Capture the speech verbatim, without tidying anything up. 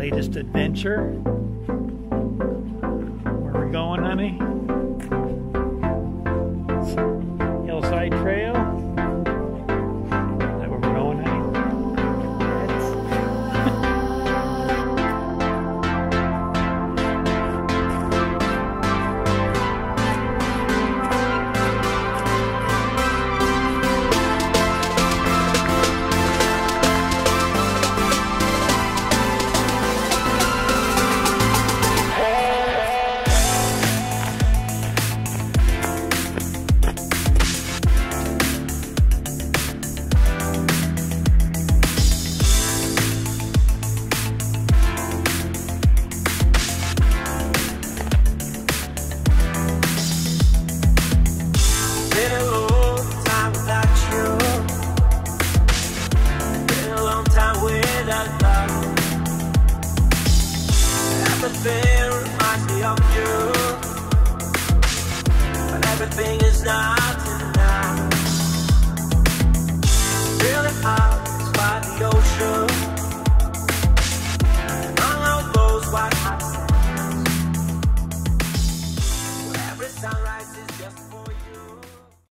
latest adventure. Where are we going, honey? Hillside Trail? Is that where we're going, honey? Everything reminds me of you, but everything is not.